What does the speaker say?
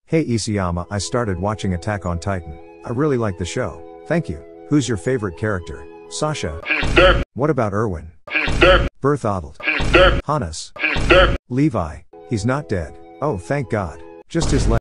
Hey Isayama, I started watching Attack on Titan. I really like the show. Thank you. Who's your favorite character? Sasha. He's dead. What about Erwin? He's dead. Bertholdt. He's dead. Hannes. He's dead. Levi. He's not dead. Oh, thank God. Just his leg.